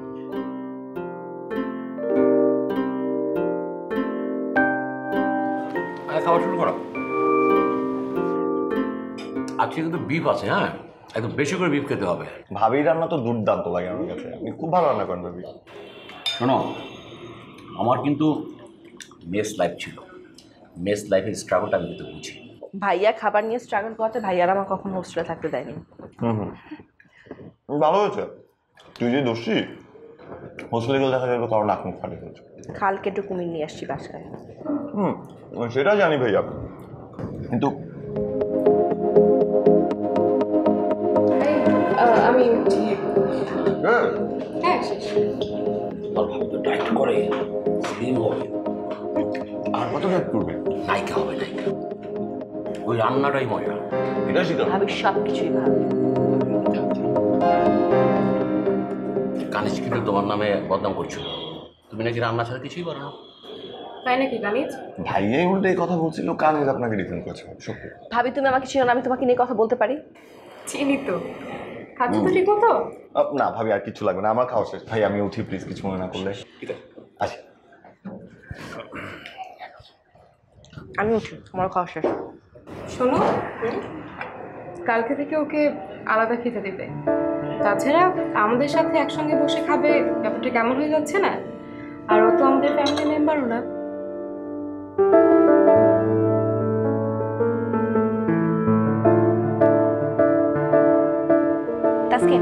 আরে খাবার শুরু করো। আজকে কিন্তু বিফ আছে, হ্যাঁ একদম বেশি করে বিফ খেতে হবে। ভাবির রান্না তো দুর্দান্ত লাগে আমার কাছে, আমি খুব ভালো রান্না করেন ভাবি। শোনো, আমার কিন্তু মেস লাইফ ছিল, মেস লাইফের স্ট্রাগলটা আমি কিন্তু বুঝি। ভাইয়া খাবার নিয়ে স্ট্রাগল করতে, ভাইয়ার আমার কখনো হোস্টেলে থাকতে দেয়নি। হুম হুম ভালো হয়েছে, তুই যে দোষী হোস্টেলে গেলে দেখা যাবে কারো নাক মুখ ফাটে ফেলছে। খাল কেটে কুমির নিয়ে আসছি বাসায়। হুম সেটা জানি ভাইয়া, কিন্তু আমি হ্যাঁ হ্যাঁ তোমার ভাবি তো ডায়েট করে, স্লিম হবে। আর কত ডায়েট করবে? নায়িকা হবে, নায়িকা। ওই রান্নাটাই মজা, এটা শিখা। ভাবি সব কিছুই ভাবি। কানিজ কিন্তু তোমার নামে বদনাম করছিল, তুমি নাকি রান্না ছাড়া কিছুই পারো না। তাই নাকি কানিজ? ভাইয়াই উল্টে এই কথা বলছিল, কানিজ আপনাকে ডিফেন্ড করছে। সত্যি ভাবি তুমি আমাকে চিনো না, আমি তোমাকে নিয়ে কথা বলতে পারি? চিনি তো। খাচ্ছ তো ঠিক মতো? আহ, না ভাবি আর কিছু লাগবে না, আমার খাওয়া শেষ। ভাই আমি উঠি প্লিজ, কিছু মনে না করলে। ঠিক আছে আচ্ছা আমি উঠি, আমার খাওয়া শেষ। শোনো, কালকে থেকে ওকে আলাদা খেতে দেবে। তাছাড়া আমাদের সাথে একসঙ্গে বসে খাবে, ব্যাপারটা কেমন হয়ে যাচ্ছে না? আর ও তো আমাদের ফ্যামিলি মেম্বারও না। তাসকিন,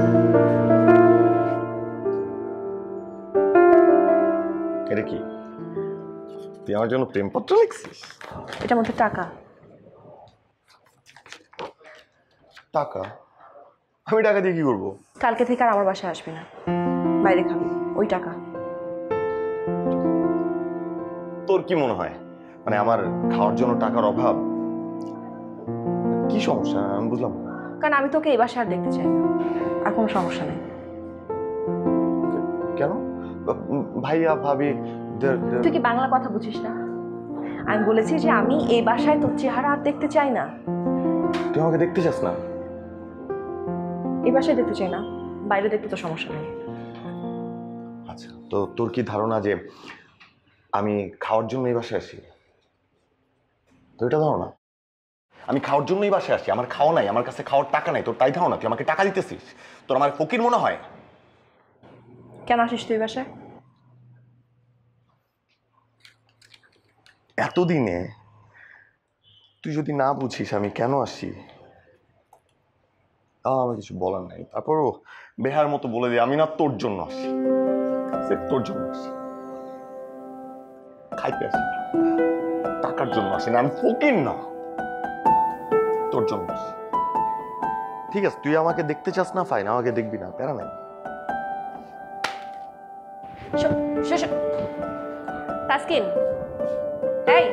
এটা কি? তুই আমার জন্য প্রেমপত্র লিখছিস? এটার মধ্যে টাকা। টাকা? আমি টাকা দিয়ে কি করবো? কালকে থেকে আর আমার বাসায় আসবি না, বাইরে খাবি, ওই টাকা। তোর কি মনে হয় মানে আমার খাওয়ার জন্য টাকার অভাব? কি সমস্যা আমি বুঝলাম না। কারণ আমি তোকে এই বাসায় আর দেখতে চাই না, আর কোনো সমস্যা নেই। কেন? ভাইয়া ভাবি তুই কি বাংলা কথা বুঝিস না? আমি বলেছি যে আমি এই বাসায় তোর চেহারা আর দেখতে চাই না। তুই আমাকে দেখতে চাস না? এই বাসায় দেখতে চাই না, বাইরে দেখতে তো সমস্যা নেই। আচ্ছা, তো তোর কি ধারণা যে আমি খাওয়ার জন্য এই বাসায় আসি? তো এটা ধারণা আমি খাওয়ার জন্যই বাসায় আসি, আমার খাওয়া নাই, আমার কাছে খাওয়ার টাকা নাই, তোর তাই ধারণা তুই আমাকে টাকা দিতেছিস? তোর আমার ফকির মনে হয়? কেন আসিস তুই বাসায়? এতদিনে তুই যদি না বুঝিস আমি কেন আসি, তাও আমার কিছু বলার নাই। তারপরও বেহার মতো বলে দিই, আমি না তোর জন্য আসি, তোর জন্য আসি, খাইতে আসি, টাকার জন্য আসি না, আমি ফকির না, তোর জন্য আসি। ঠিক আছে, তুই আমাকে দেখতে চাস না, ফাইন, আমাকে দেখবি না, প্যারা নাই। তাসকিন, এই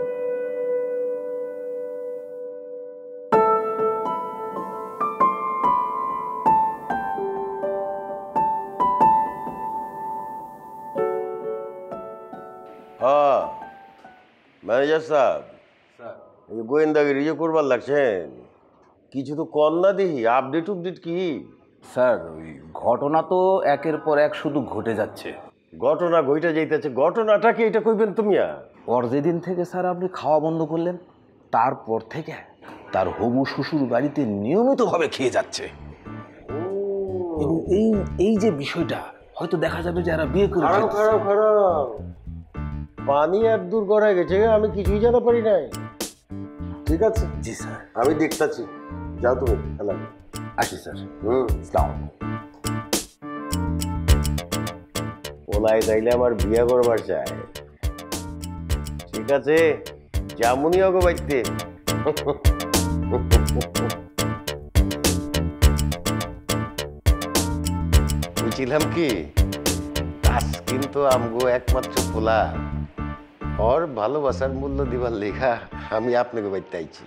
হ্যাঁ ম্যানেজার সাহেব, এই যে গোয়েন্দাগিরি যে করবার লাগছেন, কিছু তো কর না দেখি, আপডেট উপডেট কি? স্যার ওই ঘটনা তো একের পর এক শুধু ঘটে যাচ্ছে। ঘটনা ঘইটা যাইতেছে, ঘটনাটা কি এটা কইবেন তুমি? ওর যেদিন থেকে স্যার আপনি খাওয়া বন্ধ করলেন তারপর থেকে তার হবু শ্বশুর বাড়িতে নিয়মিতভাবে খেয়ে যাচ্ছে। এবং এই এই যে বিষয়টা হয়তো দেখা যাবে যে এরা বিয়ে করে খারাপ ফেলতেছে। খারাপ খারাপ পানি এক দূর গড়ায় গেছে, আমি কিছুই জানা পারি নাই। ঠিক আছে, জি স্যার, আমি দেখতাছি। যাও তুমি, হ্যালো। আসি স্যার। হুম, আসসালামু আলাইকুম। ওলাই তাইলে আমার বিয়া করবার চায়। ঠিক আছে, যেমনই হোক বাইতে। বুঝছিলাম কি কাজ কিন্তু আমগো একমাত্র পোলা, ওর ভালোবাসার মূল্য দিবার লেখা আমি আপনাকে বাইতে আইছি।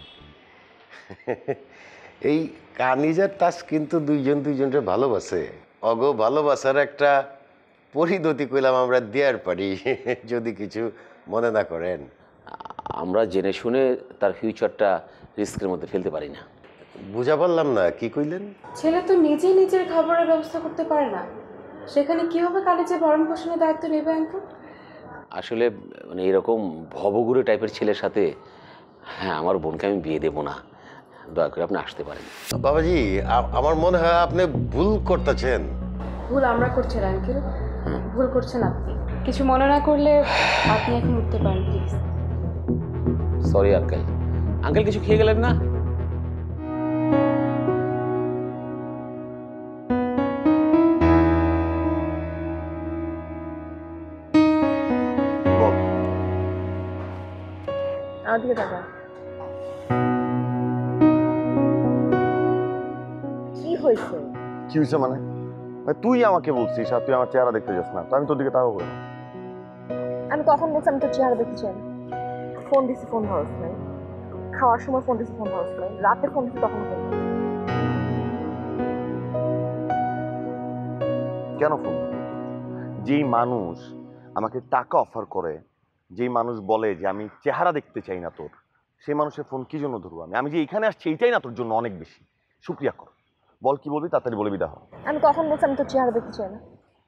এই কানিজার তাস কিন্তু দুইজন দুইজনকে ভালোবাসে, অগো ভালোবাসার একটা পরিণতি কইলাম আমরা দেওয়ার পারি, যদি কিছু মনে না করেন। আমরা জেনে শুনে তার ফিউচারটা রিস্কের মধ্যে ফেলতে পারি না। বুঝা পারলাম না, কি কইলেন? ছেলে তো নিজেই নিজের খাবারের ব্যবস্থা করতে পারে না, সেখানে কিভাবে কালেজে ভরণ পোষণের দায়িত্ব নেবে আঙ্কেল? আসলে মানে এরকম ভবঘুরে টাইপের ছেলের সাথে হ্যাঁ আমার বোনকে আমি বিয়ে দেবো না, দয়া করে আপনি আসতে পারেন। বাবাজি, আ- আমার মনে হয় আপনি ভুল করতেছেন। ভুল আমরা করছি না আঙ্কেল, ভুল করছেন আপনি। কিছু মনে না করলে আপনি এখন উঠতে পারেন প্লিজ। Sorry uncle. আঙ্কেল কিছু খেয়ে গেলেন না? বল। আমার দিকে তাকা। কি হয়েছে? কি হয়েছে মানে? ভাই, তুই আমাকে বলছিস আর তুই আমার চেহারা দেখতে যাস না, তো আমি তোর দিকে তাকাবো কেন? আমি কখন বলছি আমি তোর চেহারা দেখতে চাই না? ফোন দিছি, ফোন ধরস নাই। খাওয়ার সময় ফোন দিছি, ফোন ধরস নাই। রাতে ফোন দিছি, তখন ফোন দিছি। কেন ফোন করবো? যেই মানুষ আমাকে টাকা অফার করে, যেই মানুষ বলে যে আমি চেহারা দেখতে চাই না তোর, সেই মানুষের ফোন কি জন্য ধরবো আমি? আমি যে এখানে আসছি এইটাই না তোর জন্য অনেক বেশি। শুক্রিয়া কর। বল কি বলবি, তাড়াতাড়ি বলে বিদা হ। আমি কখন বলছি আমি তোর চেহারা দেখতে চাই না?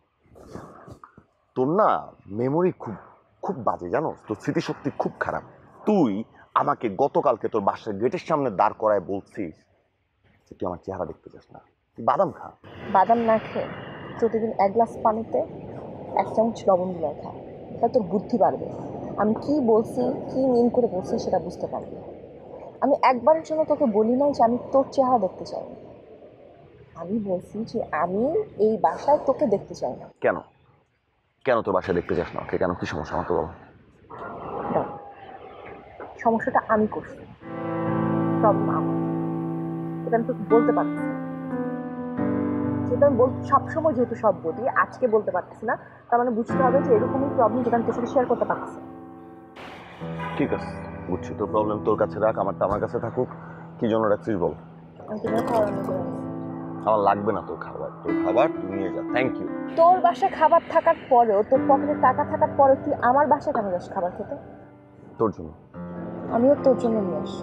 তোর না মেমোরি খুব খুব বাজে, জানো? তোর স্মৃতিশক্তি খুব খারাপ। তুই আমাকে গতকালকে তোর বাসার গেটের সামনে দাঁড় করায় বলছিস যে তুই আমার চেহারা দেখতে চাস না, তুই বাদাম খা। বাদাম না খেয়ে প্রতিদিন এক গ্লাস পানিতে এক চামচ লবণ গুলো খা, তাহলে তোর বুদ্ধি বাড়বে। আমি কি বলছি, কি মিন করে বলছি সেটা বুঝতে পারবি। আমি একবারের জন্য তোকে বলি নাই যে আমি তোর চেহারা দেখতে চাই না। আমি বলছি যে আমি এই বাসায় তোকে দেখতে চাই না। কেন কেন তোর বাসায় দেখতে চাস না? ওকে কেন, কি সমস্যা আমাকে বল। দেখ, সমস্যাটা আমি করছি, প্রবলেম আমার। এটা আমি তোকে বলতে পারছি না, যেটা আমি বল সবসময় যেহেতু সব বলি, আজকে বলতে পারতেছি না, তার মানে বুঝতে হবে যে এরকমই প্রবলেম যেটা আমি তোর সাথে শেয়ার করতে পারছি। ঠিক আছে, বুঝছি। তোর প্রবলেম তোর কাছে রাখ, আমারটা আমার কাছে থাকুক। কি জন্য রাখছিস বল। আমি তোর খাবার রান্না করে আনছি। আমার লাগবে না তোর খাবার, তোর খাবার তুই নিয়ে যা। Thank you. তোর বাসায় খাবার থাকার পরেও, তোর পকেটে টাকা থাকার পরেও তুই আমার বাসায় কেন যাস খাবার খেতে? তোর জন্য। আমিও তোর জন্য নিয়ে আসি,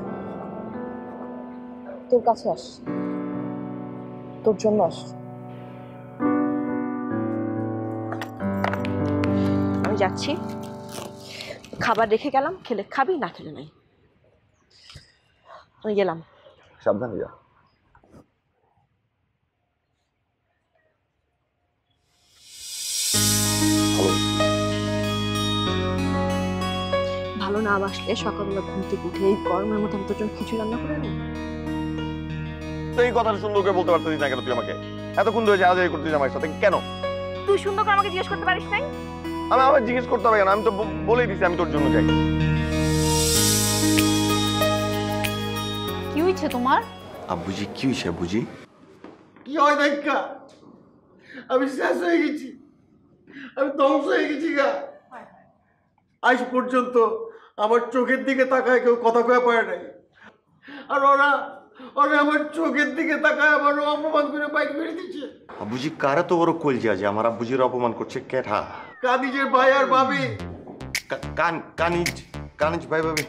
তোর কাছে আস, তোর জন্য আস। আমি যাচ্ছি, খাবার রেখে গেলাম, খেলে খাবি, না খেলে নাই। আমি গেলাম। সাবধানে যা। ভালো না বাসলে সকালবেলা ঘুম থেকে উঠে এই গরমের মধ্যে আমি তোর জন্য খিচুড়ি রান্না করে নেব। তো এই কথাটা সুন্দর করে বলতে পারতেছিস না কেন তুই আমাকে? এতক্ষণ ধরে যা যা করছিস আমার সাথে কেন? তুই সুন্দর করে আমাকে জিজ্ঞেস করতে পারিস নাই? আমি আবার জিজ্ঞেস করতে হবে কেন? আমি তো ব- বলেই দিছি আমি তোর জন্য যাই। কি হয়েছে তোমার? আব্বুজি কি হয়েছে আব্বুজি? কি হয় দেখা, আমি শেষ হয়ে গেছি, আমি ধ্বংস হয়ে গেছি গা। আজ পর্যন্ত আমার চোখের দিকে তাকায় কেউ কথা কয়ে পারে নাই, আর ওরা ওরা আমার চোখের দিকে তাকায় আমারও অপমান করে বাইক মেরে দিচ্ছে। আব্বুজি কারা তো বড় কলজা যে আমার আব্বুজির অপমান করছে? কেঠা? কানিজের ভাই আর ভাবি। কা- কান কানিজ কানিজ ভাই ভাবি?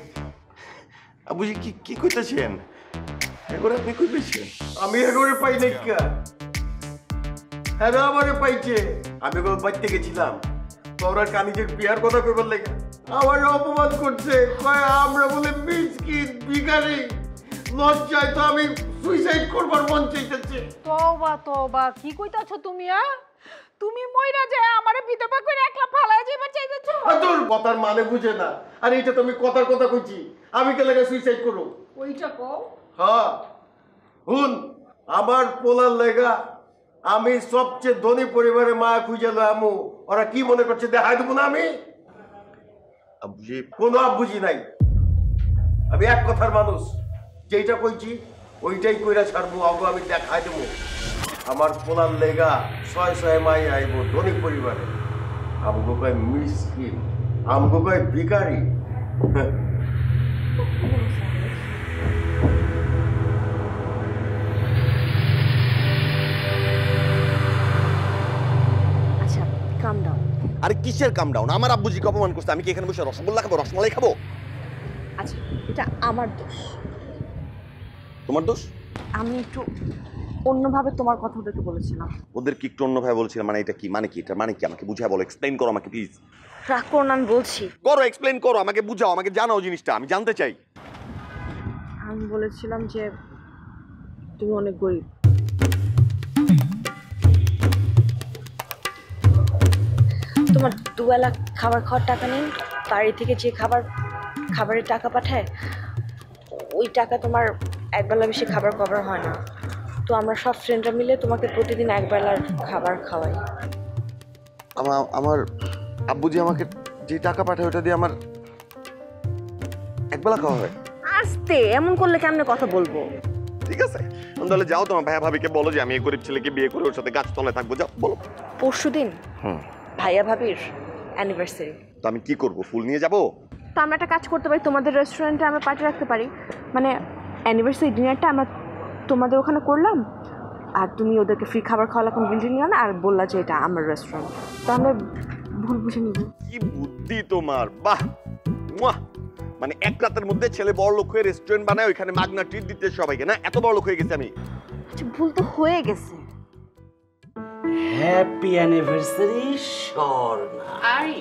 আব্বুজি কি কি কইতাছেন? এগুলো আপনি কই পেয়েছেন? আমি এগোরে পাই নাই কা। হ্যাঁ আমারে পাইছে। আমি কোন বাড়িতে গেছিলাম তোর আর কানিজের বিয়ার কথা কইবার লাগে আমার অপমান করছে, কয় আমরা বলে মিসকিন ভিখারি। লজ্জায় তো আমি সুইসাইড করবার মন চাইতেছে। তওবা তওবা, কি কইতাছো তুমি? আ তুমি মইরা যায় আমারে বিধবা করে একলা ফালায় যাইবার চাইতেছো? আর তোর কথার মানে বুঝে না। আর এইটা তুমি কথার কথা কইছি, আমি কে লাগে সুইসাইড করব? ওইটা কও। হ্যাঁ হুন, আমার পোলার লেগা আমি সবচেয়ে ধনী পরিবারে মায়া খুঁজে আমু। ওরা কি মনে করছে দেখাই দেবো না আমি? আব্বুজি কোনো আব্বুজি নাই, আমি এক কথার মানুষ। যেইটা কইছি ওইটাই কইরা ছাড়বো। আবু আমি দেখাই দেবো আমার পোলার লেগা ছয় ছয় মাই আইব ধনী পরিবারে। আমগো কয় মিসকিন, আমগো কয় ভিখারি। আচ্ছা কাম ডাউন। আরে কিসের কাম ডাউন? আমার আব্বুজিকে অপমান করছে, আমি কি এখানে বসে রসগোল্লা খাবো, রসমালাই খাবো? আচ্ছা এটা আমার দোষ। তোমার দোষ? আমি একটু অন্যভাবে তোমার কথা ওদেরকে বলেছিলাম। ওদের কি একটু অন্যভাবে বলছিলাম? মানে এটা কি মানে কি? এটা মানে কি আমাকে বুঝায় বলো, এক্সপ্লেইন করো আমাকে প্লিজ। রাগ করো না, আমি বলছি। করো, এক্সপ্লেইন করো, আমাকে বুঝাও, আমাকে জানাও জিনিসটা, আমি জানতে চাই। আমি বলেছিলাম যে তুমি অনেক গরিব। তোমার দুবেলা খাবার খাওয়ার টাকা নেই, বাড়ি থেকে যে খাবার খাবারের টাকা পাঠায় ওই টাকা তোমার একবেলা বেশি খাবার কভার হয় না। তো আমরা সব ফ্রেন্ডরা মিলে তোমাকে প্রতিদিন একবেলার খাবার খাওয়াই। আমার আমার আব্বুজি আমাকে যে টাকা পাঠায় ওটা দিয়ে আমার একবেলা খাওয়া হয়। আস্তে এমন করলে কেমনে কথা বলবো? ঠিক আছে, তাহলে যাও তোমার ভাইয়া ভাবিকে বলো যে আমি এই গরিব ছেলেকে বিয়ে করে ওর সাথে গাছতলায় থাকবো। যাও বলো। পরশু দিন হুম, ভাইয়া ভাবির অ্যানিভার্সারি। তো আমি কি করব? ফুল নিয়ে যাব? তো আমরা একটা কাজ করতে পারি, তোমাদের রেস্টুরেন্টে আমরা পার্টি রাখতে পারি। মানে অ্যানিভার্সারি ডিনারটা আমরা তোমাদের ওখানে করলাম, আর তুমি ওদেরকে ফ্রি খাবার খাওয়ালা, কোনো বিল নিও না, আর বললা যে এটা আমার রেস্টুরেন্ট। তো আমরা ভুল বুঝে নিব। কি বুদ্ধি তোমার! বাহ, মুয়া! মানে এক রাতের মধ্যে ছেলে বড় লোক হয়ে রেস্টুরেন্ট বানায়, ওইখানে মাগনা ট্রিট দিতে সবাইকে। না এত বড় লোক হয়ে গেছে আমি। আচ্ছা ভুল তো হয়ে গেছে। Happy anniversary Swarna. আরে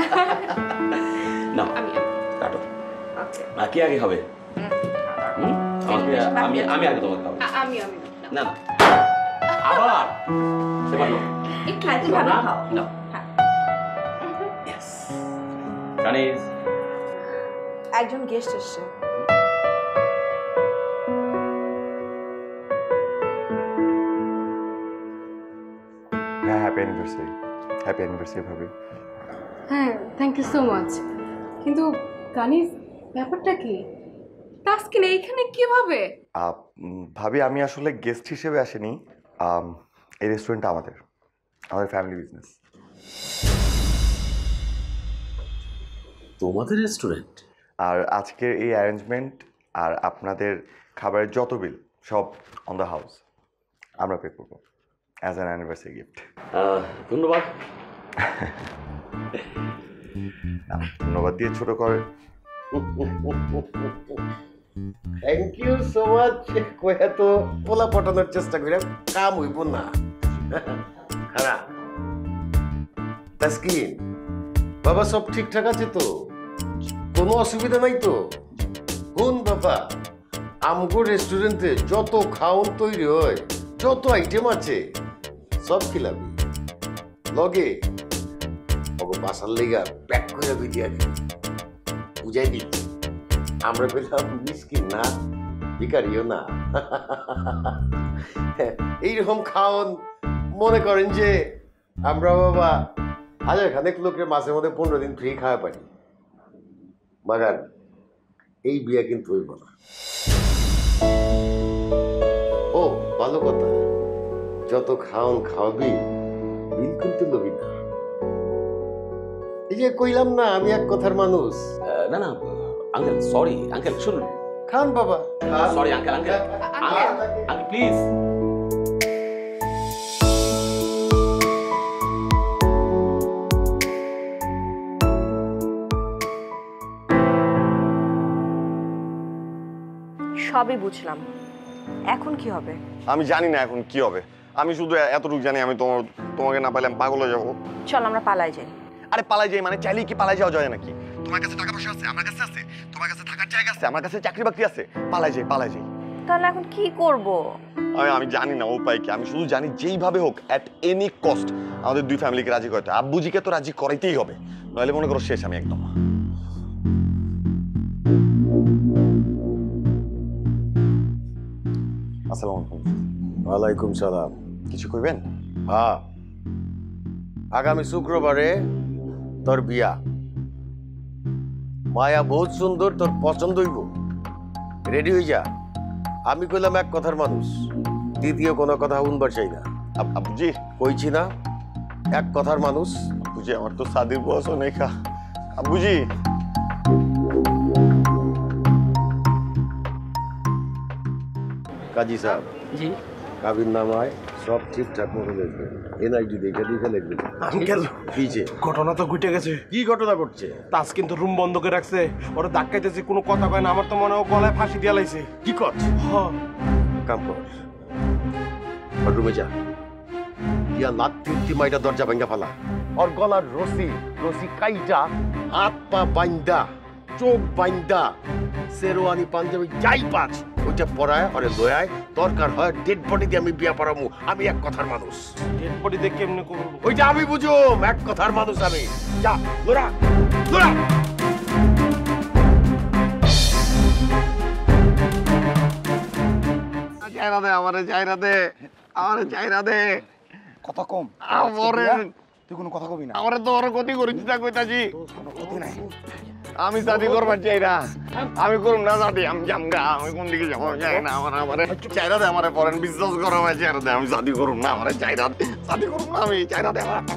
না কাটো। কে আগে খাবে? হুম? আমাকে আমি আমি আগে তোমাকে খাবো। আমি আমি না না আবার সেবার না। একটু তুই ভালো খাও। না ইয়েস কানিজ একজন গেস্ট এসেছে। হ্যাঁ, হ্যাপি অ্যানিভার্সারি। হ্যাপি অ্যানিভার্সারি ভাবি। হ্যাঁ থ্যাংক ইউ সো মাচ। কিন্তু কানিজ ব্যাপারটা কি? তাসকিন এইখানে কিভাবে? আহ, উম, ভাবি আমি আসলে গেস্ট হিসেবে আসিনি। আম, এই রেস্টুরেন্টটা আমাদের আমাদের ফ্যামিলি বিজনেস। তোমাদের রেস্টুরেন্ট? আর আজকের এই অ্যারেঞ্জমেন্ট আর আপনাদের খাবারের যত বিল সব অন দ্য হাউস আমরা পে করবো অ্যাজ অ্যান অ্যানিভার্সারি গিফট। ধন্যবাদ। ধন্যবাদ দিয়ে ছোট করে। Thank you so much. কয়ে তো পোলা পটানোর চেষ্টা করে কাম হইব না। খারাপ তাসকিন বাবা, সব ঠিকঠাক আছে তো? কোনো অসুবিধা নাই তো? কোন বাবা, আমগো রেস্টুরেন্টে যত খাওন তৈরি হয়, যত আইটেম আছে সব খিলাবি। লগে ওগো বাসার লেগা প্যাক করে ভিডিয়া দিই, বুঝাই দিচ্ছি। আমরা পেলাম মিসকিন না, ভিখারিও না। এইরকম খাওন মনে করেন যে আমরা বাবা হাজার খানেক লোকের মাঝে মধ্যে পনেরো দিন ফ্রি খাওয়া পারি। মাগার এই বিয়া কিন্তু হইব না। ও ভালো কথা, যত খাওন খাওয়াবি বিল কিন্তু লবি না। এই যে কইলাম না আমি এক কথার মানুষ। না না আঙ্কেল, সরি আঙ্কেল, শুনুন। খান বাবা, sorry uncle, uncle uncle please. সবই বুঝলাম, এখন কি হবে? আমি জানি না এখন কি হবে। আমি শুধু এতটুকু জানি, আমি তোমার তোমাকে না পাইলে আমি পাগল হয়ে যাবো। চল আমরা পালাই যাই। আরে পালাই যাই মানে চাইলেই কি পালাই যাওয়া যায় নাকি? তোমার কাছে টাকা পয়সা আছে, আমার কাছে আছে, তোমার কাছে থাকার জায়গা আছে, আমার কাছে চাকরি বাকরি আছে, পালাই যাই পালাই যাই। তাহলে এখন কি করব? আমি আমি জানি না উপায় কি, আমি শুধু জানি যেইভাবে হোক অ্যাট এনি কস্ট আমাদের দুই ফ্যামিলিকে রাজি করতে, আব্বুজিকে তো রাজি করাইতেই হবে, নইলে মনে করো শেষ আমি একদম। আসসালামু আলাইকুম। ওয়ালাইকুম সালাম। কিছু কইবেন? হ্যাঁ, আগামী শুক্রবারে তোর বিয়া। মায়া বহুত সুন্দর, তোর পছন্দ হইব, রেডি হয়ে যা। আমি কইলাম এক কথার মানুষ, দ্বিতীয় কোনো কথা শুনবার চাই না। আব্বুজি কইছি না এক কথার মানুষ। আব্বুজি আমার তো শাদির বয়স নেই খা। আব্বুজি কাজী সাহেব, জি কাবির নামায় সব ঠিকঠাক মতো লিখবেন, এনআইডি দেখে দেখে লিখবেন। আঙ্কেল পিছে ঘটনা তো ঘটে গেছে। কি ঘটনা ঘটছে? তাস কিন্তু রুম বন্ধ করে রাখছে, ওরা ধাক্কাইতেছে, কোনো কথা কয় না। আমার তো মনে হয় ও গলায় ফাঁসি দিয়া লাইছে। কি করছ? হ্যাঁ কাম কর, রুমে যা, ইয়া লাত তিনটি মাইটা দরজা ভাঙ্গা ফেলা, ওর গলার রশি রশি কাইটা হাত পা বাইন্দা, চোখ বাইন্দা, শেরওয়ানি পাঞ্জাবি যাই পাচ ওইটা পরায় ওরে লয়ায়, দরকার হয় ডেড বডি দিয়ে আমি বিয়া পড়ামু। আমি এক কথার মানুষ। ডেড বডি দেখে কেমনে করবো? ওইটা আমি বুঝুম, এক কথার মানুষ আমি। যা লোরা লোরা। চাইরা দে আমারে, চাইরা দে আমারে, চাইরা দে। কথা কম, আমারে তুই কোনো কথা কবি না। আমারে তো ওর ক্ষতি করেছি না কইতাছি। আমি শাদি করবার চাই না, আমি করুম না শাদি, আমি জামগা, আমি কোন দিকে যাবো চাই না। আমার আমারে চাইরা দে, আমারে পরেন বিশ্বাস করো ভাই, চাইরা দে, আমি শাদি করুম না, আমারে চাইরা দে, শাদি করুম না আমি, চাইরা দে আমার।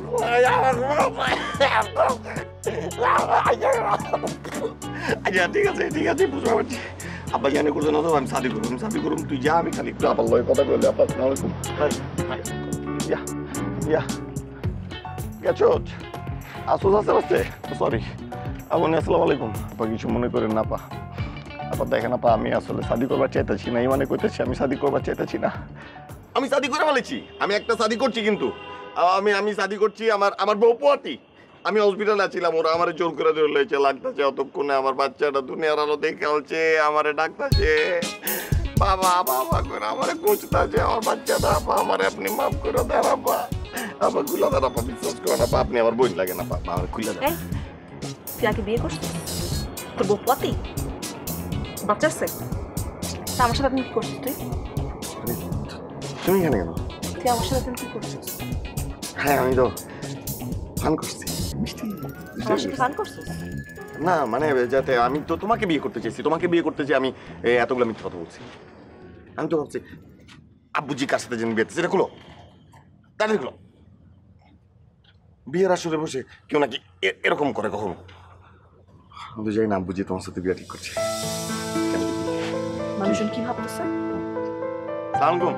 আচ্ছা ঠিক আছে ঠিক আছে, বুঝতে পারছি। আব্বা জানি করছে না তো, আমি শাদি করুম, আমি শাদি করুম, তুই যা, আমি খালি একটু আবার লয় কথা কইলে। আব্বা আসসালামু আলাইকুম। ইয়া ইয়া গেছো আসুস আসতে আসতে, সরি আপনি। আসসালামু আলাইকুম। আপা কিছু মনে করেন না পা, আপা দেখেন আপা, আমি আসলে শাদি করবার চাইতেছি না, এই মানে কইতেছি আমি শাদি করবার চাইতেছি না। আমি শাদি করে ফেলেছি, আমি একটা শাদি করছি, কিন্তু আমি আমি শাদি করছি, আমার আমার বউ পোয়াতি। আমি হসপিটালে ছিলাম, ওরা আমার জোর করে ধরে লয়েছে, লাগতেছে অতক্ষণে আমার বাচ্চাটা দুনিয়ার আলো দেখে আলছে, আমারে ডাকতেছে বাবা বাবা করে, আমারে কোচতাছে আমার বাচ্চাটা। আপা আমারে আপনি মাফ করে দেন আপা, আপা খুলে দেন আপা, বিশ্বাস করেন আপা, আপনি আমার বই লাগে না আপা, আমার খুলে দেন। তুই আগে বিয়ে করছিস? তোর বউ পতি বাচ্চা আছে? তা আমার সাথে আপনি কি করছিস? তুই তুমি এখানে কেন? তুই আমার সাথে আপনি কি করছিস? হ্যাঁ আমি তো ফান করছি, মিষ্টি আমার সাথে ফান করছিস? না মানে যাতে, আমি তো তোমাকে বিয়ে করতে চাইছি, তোমাকে বিয়ে করতে চাই আমি, এতগুলো মিথ্যে কথা বলছি। আমি তো ভাবছি আব্বুজি কার সাথে যেন বিয়েতে, সেটা খুলো তাহলে খুলো। বিয়ের আসরে বসে কেউ নাকি এরকম করে কখনো? আমি তো জানি না আব্বুজি তোমার সাথে বিয়ে ঠিক করছে। মানুষজন কি ভাবতেছে? সালাম আলাইকুম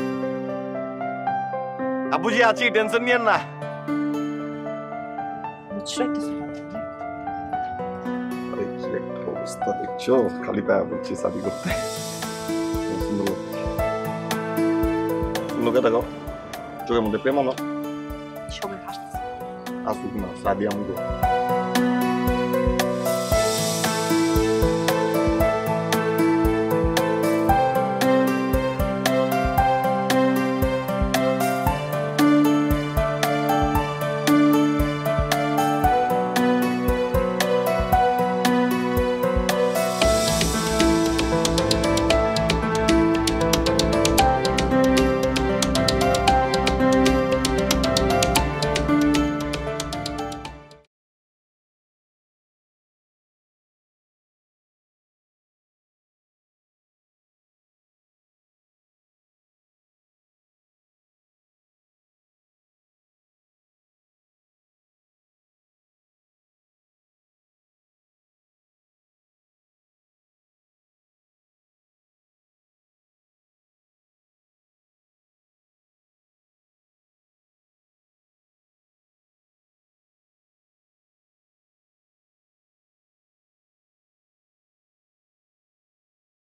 আব্বুজি, আছি, টেনশন নিয়েন না। অবস্থা দেখছো, খালি পায়া বলছি শাদি করতে। লোকে দেখো চোখের মধ্যে প্রেম আনো, সবাই হাসতেছে। আসুক না শাদি আমগো।